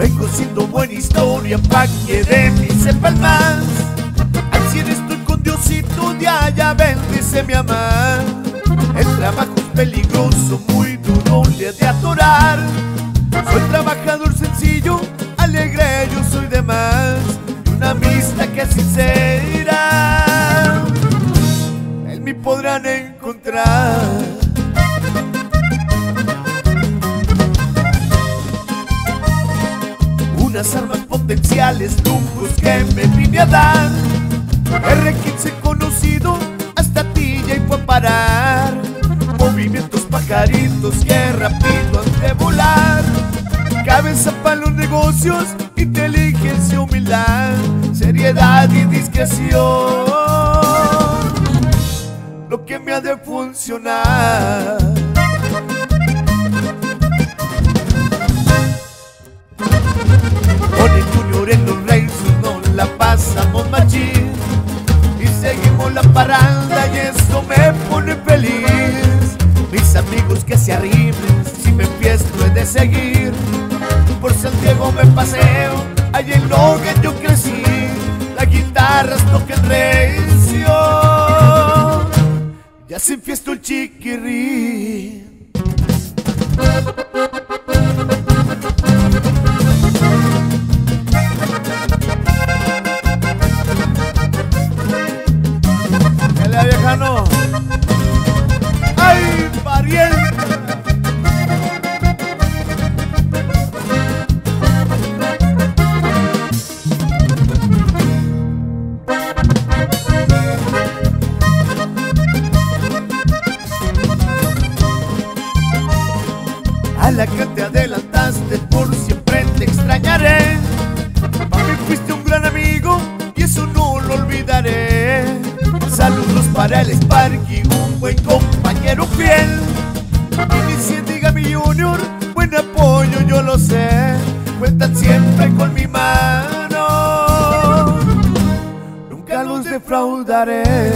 Vengo siendo buena historia pa' que de mí sepan más. Al 100 estoy con Diosito, de allá bendice mi amar. El trabajo es peligroso, muy duro le he de atorar. Soy trabajador sencillo, alegre, yo soy de más. Y una amistad que es sincera en mí podrán encontrar. Unas armas potenciales, lujos que me vine a dar. R15 conocido, hasta ti ya fue a parar. Movimientos pajaritos que rápido han de volar. Cabeza para los negocios, inteligencia, humildad, seriedad y discreción, lo que me ha de funcionar. Con el Junior en los races nos la pasamos machín y seguimos la parranda y eso me pone feliz. Mis amigos que se arrimen, si me empiezo he de seguir. Por Santiago me paseo, allí en Logan yo crecí. Las guitarras tocan recio, ya se enfiesto el chiquirrín. La vieja no. ¡Ay, pariente! A la que te adelantaste, por siempre te extrañaré. Para mí fuiste un gran amigo y eso no lo olvidaré. Saludos para el Sparky, un buen compañero fiel. Y ni si diga mi Junior, buen apoyo yo lo sé. Cuentan siempre con mi mano, nunca los defraudaré.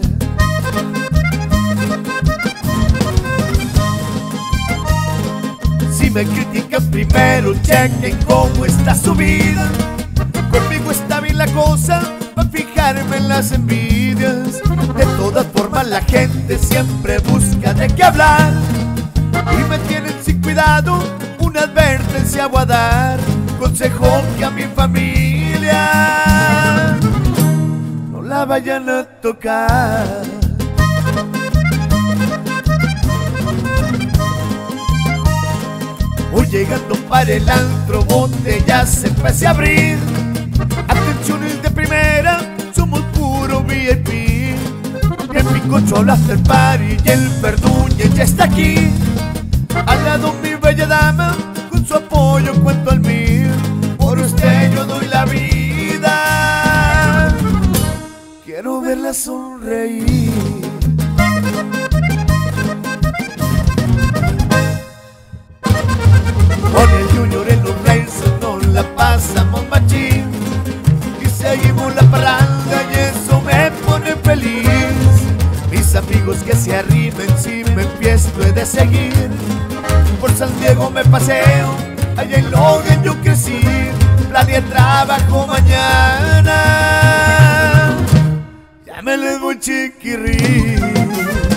Si me critican primero, chequen cómo está su vida. Conmigo está bien la cosa, pa' fijarme en las envidias. De todas formas la gente siempre busca de qué hablar y me tienen sin cuidado, una advertencia voy a dar. Consejo que a mi familia no la vayan a tocar. Voy llegando para el antro, botellas se empecé a abrir. Atenciones de primera, somos puro VIP. El picocho, el after party y el Verduñe ya está aquí. Al lado mi bella dama, con su apoyo cuento al mío. Por usted yo doy la vida, quiero verla sonreír. Con el Junior en los races nos la pasamos machín y seguimos la parranda y eso me pone feliz. Mis amigos que se arrimen, si me empiezo he de seguir. Por San Diego me paseo, allá en Logan yo crecí. Planeé trabajo mañana, ya me les voy chiquirrín.